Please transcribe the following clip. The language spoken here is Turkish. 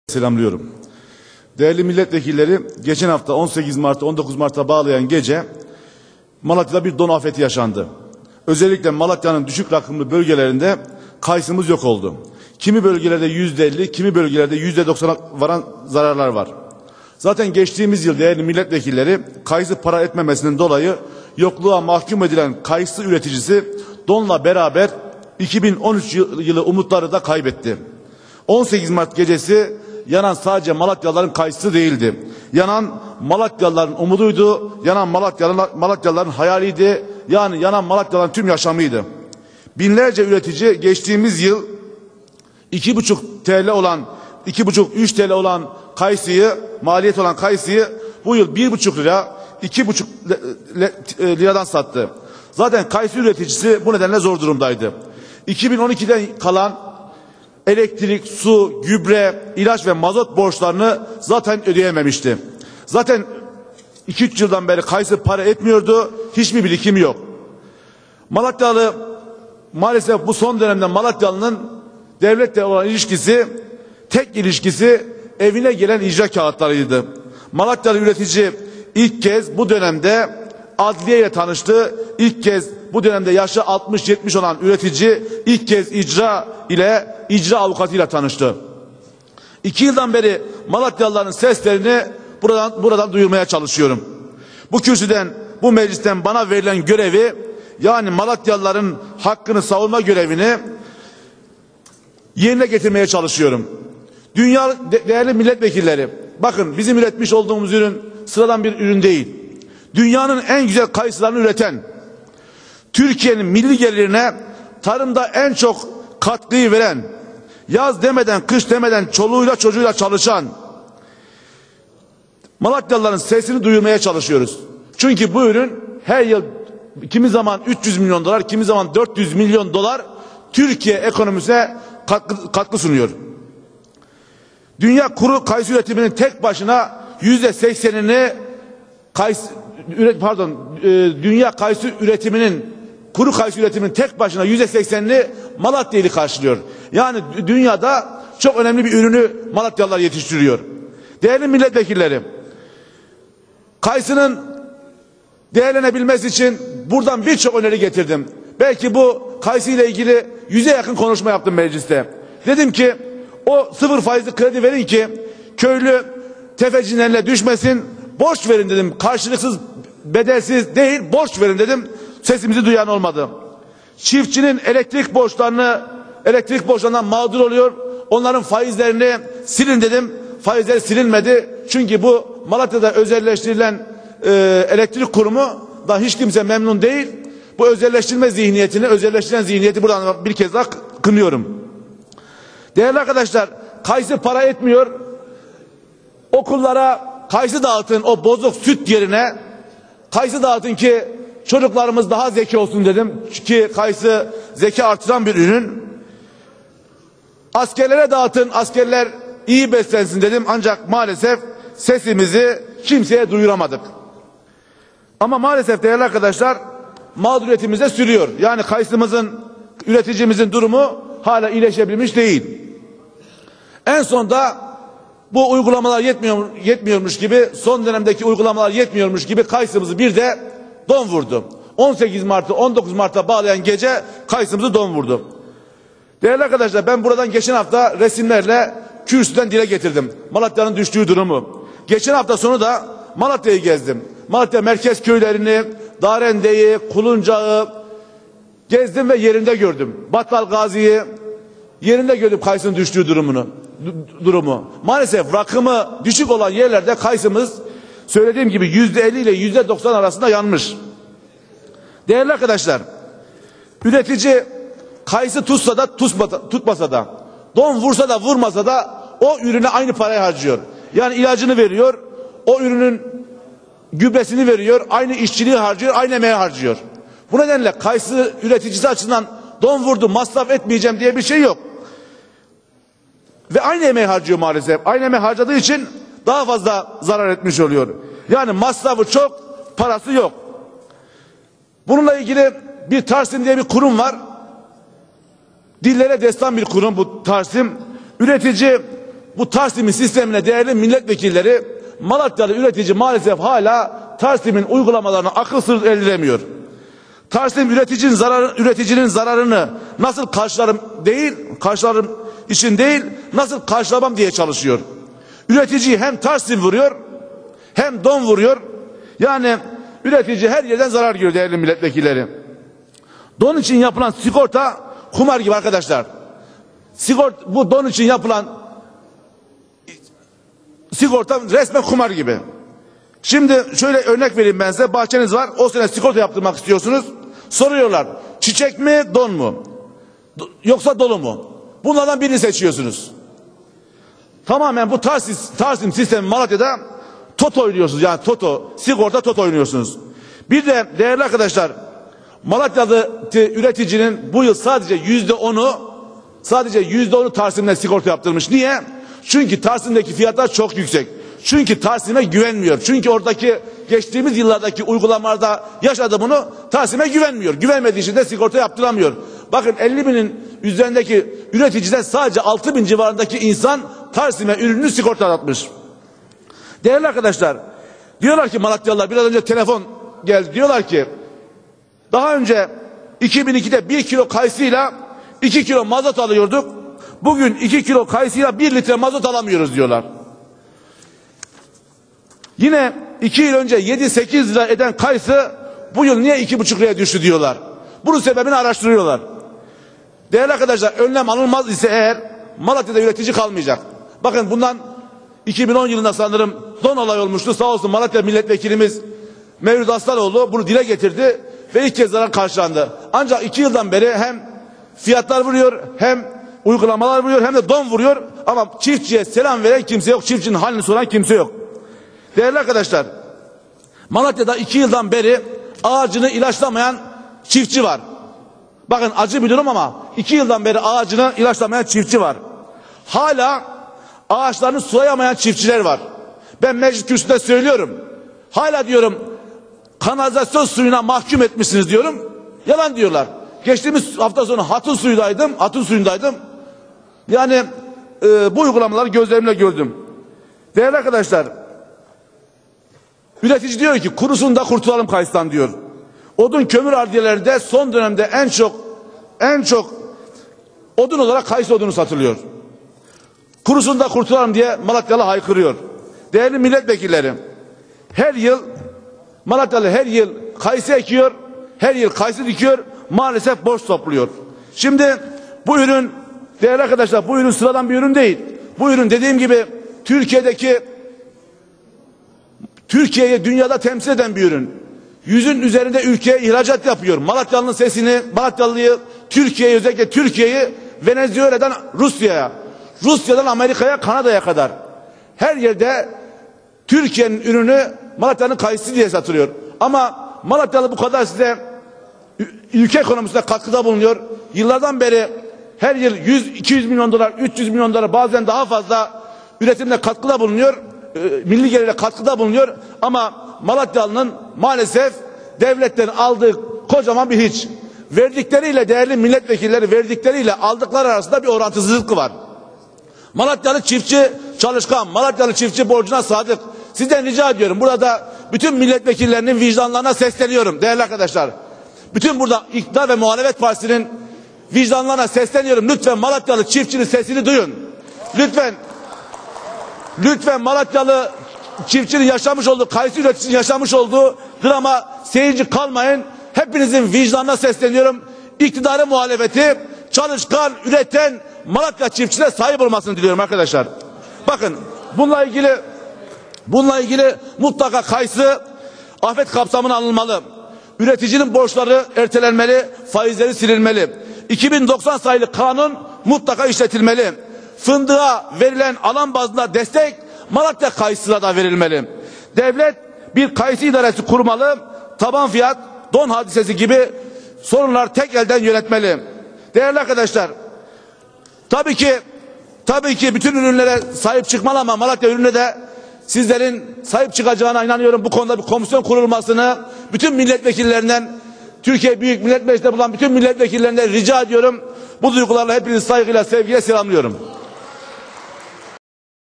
Selamlıyorum. Değerli milletvekilleri, geçen hafta 18 Mart'ta 19 Mart'a bağlayan gece Malatya'da bir don afeti yaşandı. Özellikle Malatya'nın düşük rakımlı bölgelerinde kayısımız yok oldu. Kimi bölgelerde %50, kimi bölgelerde %90'a varan zararlar var. Zaten geçtiğimiz yıl değerli milletvekilleri kayısı para etmemesinden dolayı yokluğa mahkum edilen kayısı üreticisi donla beraber 2013 yılı umutları da kaybetti. 18 Mart gecesi yanan sadece Malatyalıların kayısı değildi. Yanan Malatyalıların umuduydu, yanan Malatyalıların hayaliydi, yani yanan Malatyalıların tüm yaşamıydı. Binlerce üretici geçtiğimiz yıl 2,5 TL olan, 2,5-3 TL olan kayısıyı, maliyet olan kayısıyı bu yıl 1,5 lira, 2,5 liradan sattı. Zaten kayısı üreticisi bu nedenle zor durumdaydı. 2012'den kalan elektrik, su, gübre, ilaç ve mazot borçlarını zaten ödeyememişti. Zaten 2-3 yıldan beri kayısı para etmiyordu, hiçbir birikimi yok. Malatyalı, maalesef bu son dönemde Malatyalı'nın devletle olan ilişkisi, tek ilişkisi evine gelen icra kağıtlarıydı. Malatyalı üretici ilk kez bu dönemde adliye ile tanıştı. İlk kez bu dönemde yaşı 60-70 olan üretici ilk kez icra avukatıyla tanıştı. 2 yıldan beri Malatyalıların seslerini buradan duyurmaya çalışıyorum. Bu kürsüden, bu meclisten bana verilen görevi, yani Malatyalıların hakkını savunma görevini yerine getirmeye çalışıyorum. Değerli milletvekilleri, bakın bizim üretmiş olduğumuz ürün sıradan bir ürün değil. Dünyanın en güzel kayısılarını üreten, Türkiye'nin milli gelirine tarımda en çok katkıyı veren, yaz demeden, kış demeden çoluğuyla çocuğuyla çalışan Malatyalıların sesini duyurmaya çalışıyoruz. Çünkü bu ürün her yıl kimi zaman 300 milyon dolar, kimi zaman 400 milyon dolar Türkiye ekonomisine katkı sunuyor. Dünya kuru kayısı üretiminin tek başına %80'ini dünya kayısı üretiminin, kuru kayısı üretiminin tek başına %80'ini Malatya ili karşılıyor. Yani dünyada çok önemli bir ürünü Malatyalılar yetiştiriyor. Değerli milletvekilleri, kayısının değerlenebilmesi için buradan birçok öneri getirdim. Belki bu kayısı ile ilgili 100'e yakın konuşma yaptım mecliste. Dedim ki o sıfır faizli kredi verin ki köylü tefecinin eline düşmesin. Borç verin dedim. Karşılıksız, bedelsiz değil, borç verin dedim. Sesimizi duyan olmadı. Çiftçinin elektrik borçlarından mağdur oluyor. Onların faizlerini silin dedim. Faizleri silinmedi. Çünkü bu Malatya'da özelleştirilen elektrik kurumu da hiç kimse memnun değil. Bu özelleştirilen zihniyeti buradan bir kez daha kınıyorum. Değerli arkadaşlar, kayısı para etmiyor. Okullara kayısı dağıtın, o bozuk süt yerine kayısı dağıtın ki çocuklarımız daha zeki olsun dedim. Ki kayısı zeka artıran bir ürün. Askerlere dağıtın, askerler iyi beslensin dedim. Ancak maalesef sesimizi kimseye duyuramadık. Ama maalesef değerli arkadaşlar, mağduriyetimiz de sürüyor. Yani kayısımızın, üreticimizin durumu hala iyileşebilmiş değil. En sonda bu uygulamalar yetmiyormuş gibi, son dönemdeki uygulamalar yetmiyormuş gibi kayısımızı bir de don vurdu. 18 Mart'ı 19 Mart'a bağlayan gece kayısımızı don vurdu. Değerli arkadaşlar, ben buradan geçen hafta resimlerle kürsüden dile getirdim Malatya'nın düştüğü durumu. Geçen hafta sonu da Malatya'yı gezdim. Malatya merkez köylerini, Darende'yi, Kuluncağı gezdim ve yerinde gördüm. Battal Gazi'yi yerinde gördüm, kayısının düştüğü durumu. Maalesef rakımı düşük olan yerlerde kayısımız söylediğim gibi %50 ile %90 arasında yanmış. Değerli arkadaşlar, üretici kayısı tutsa da tutmasa da, don vursa da vurmasa da o ürüne aynı parayı harcıyor. Yani ilacını veriyor, o ürünün gübresini veriyor, aynı işçiliği harcıyor, aynı emeği harcıyor. Bu nedenle kayısı üreticisi açısından don vurdu, masraf etmeyeceğim diye bir şey yok. Ve aynı emeği harcıyor maalesef. Aynı emeği harcadığı için daha fazla zarar etmiş oluyor. Yani masrafı çok, parası yok. Bununla ilgili bir Tarsim diye bir kurum var. Dillere destan bir kurum bu Tarsim. Üretici bu Tarsim'in sistemine değerli milletvekilleri, Malatyalı üretici maalesef hala Tarsim'in uygulamalarını akılsız erdiremiyor. Tarsim üreticinin zararını nasıl karşılarım için değil, nasıl karşılamam diye çalışıyor. Üretici hem Tarsim vuruyor, hem don vuruyor. Yani üretici her yerden zarar görüyor değerli milletvekilleri. Don için yapılan sigorta kumar gibi arkadaşlar. Bu don için yapılan sigorta resmen kumar gibi. Şimdi şöyle örnek vereyim ben size. Bahçeniz var. O sene sigorta yaptırmak istiyorsunuz. Soruyorlar. Çiçek mi, don mu? Yoksa dolu mu? Bunlardan birini seçiyorsunuz. Tamamen bu Tarsim sistemi Malatya'da toto oynuyorsunuz. Yani sigorta toto oynuyorsunuz. Bir de değerli arkadaşlar, Malatyalı üreticinin bu yıl sadece %10'u Tarsim'den sigorta yaptırmış. Niye? Çünkü Tarsim'deki fiyatlar çok yüksek. Çünkü Tarsim'e güvenmiyor. Çünkü oradaki geçtiğimiz yıllardaki uygulamalarda yaşadı bunu. Tarsim'e güvenmiyor. Güvenmediği için de sigorta yaptıramıyor. Bakın 50.000'in üzerindeki üreticiden sadece 6.000 civarındaki insan Tarsim'e ürününü sigortalatmış. Değerli arkadaşlar, diyorlar ki Malatyalılar, biraz önce telefon geldi. Diyorlar ki daha önce 2002'de 1 kilo kayısıyla 2 kilo mazot alıyorduk. Bugün 2 kilo kayısıyla 1 litre mazot alamıyoruz diyorlar. Yine 2 yıl önce 7-8 lira eden kayısı bu yıl niye 2,5 liraya düştü diyorlar. Bunun sebebini araştırıyorlar. Değerli arkadaşlar, önlem alınmaz ise eğer Malatya'da üretici kalmayacak. Bakın bundan 2010 yılında sanırım don olay olmuştu. Sağ olsun Malatya milletvekilimiz Mevlüt Aslanoğlu bunu dile getirdi ve ilk kez zarar karşılandı. Ancak 2 yıldan beri hem fiyatlar vuruyor, hem uygulamalar vuruyor, hem de don vuruyor. Ama çiftçiye selam veren kimse yok. Çiftçinin halini soran kimse yok. Değerli arkadaşlar, Malatya'da 2 yıldan beri ağacını ilaçlamayan çiftçi var. Bakın acı bir durum ama 2 yıldan beri ağacını ilaçlamayan çiftçi var. Hala ağaçlarını sulayamayan çiftçiler var. Ben meclis kürsüsünde söylüyorum. Hala diyorum kanalizasyon suyuna mahkum etmişsiniz diyorum. Yalan diyorlar. Geçtiğimiz hafta sonu hatun suyundaydım. Yani bu uygulamaları gözlerimle gördüm. Değerli arkadaşlar, üretici diyor ki kurusun da kurtulalım kayısıdan diyor. Odun kömür ardiyelerinde son dönemde en çok odun olarak kayısı odunu satılıyor. Kurusun da kurtulalım diye Malatyalı haykırıyor. Değerli milletvekilleri, Malatyalı her yıl kayısı ekiyor, her yıl kayısı dikiyor, maalesef borç topluyor. Şimdi bu ürün, değerli arkadaşlar, bu ürün sıradan bir ürün değil. Bu ürün dediğim gibi Türkiye'yi dünyada temsil eden bir ürün. 100'ün üzerinde ülkeye ihracat yapıyor. Malatyalı'nın sesini, Malatyalı'yı, özellikle Türkiye'yi Venezuela'dan Rusya'dan Amerika'ya, Kanada'ya kadar her yerde Türkiye'nin ürünü Malatya'nın kayısı diye satılıyor. Ama Malatyalı bu kadar size ülke ekonomisine katkıda bulunuyor. Yıllardan beri her yıl 100-200 milyon dolar, 300 milyon dolar, bazen daha fazla üretimde katkıda bulunuyor. Milli gelire katkıda bulunuyor. Ama Malatyalı'nın maalesef devletten aldığı kocaman bir hiç. Verdikleriyle, değerli milletvekilleri verdikleriyle aldıkları arasında bir orantısızlık var. Malatyalı çiftçi çalışkan, Malatyalı çiftçi borcuna sadık. Sizden rica ediyorum, burada bütün milletvekillerinin vicdanlarına sesleniyorum değerli arkadaşlar. Bütün burada iktidar ve muhalefet partisinin vicdanlarına sesleniyorum. Lütfen Malatyalı çiftçinin sesini duyun. Lütfen Malatyalı çiftçinin yaşamış olduğu, kayısı üreticisinin yaşamış olduğu drama seyirci kalmayın. Hepinizin vicdanına sesleniyorum. İktidarı, muhalefeti, çalışkan, üreten Malatya çiftçisine sahip olmasını diliyorum arkadaşlar. Bakın bununla ilgili mutlaka kayısı afet kapsamına alınmalı. Üreticinin borçları ertelenmeli, faizleri silinmeli. 2090 sayılı kanun mutlaka işletilmeli. Fındığa verilen alan bazında destek Malatya kayısına da verilmeli. Devlet bir kayısı idaresi kurmalı. Taban fiyat, don hadisesi gibi sorunlar tek elden yönetmeli. Değerli arkadaşlar, tabii ki bütün ürünlere sahip çıkmalı ama Malatya ürününe de sizlerin sahip çıkacağına inanıyorum. Bu konuda bir komisyon kurulmasını bütün milletvekillerinden, Türkiye Büyük Millet Meclisi'nde bulunan bütün milletvekillerinden rica ediyorum. Bu duygularla hepinizi saygıyla, sevgiyle selamlıyorum.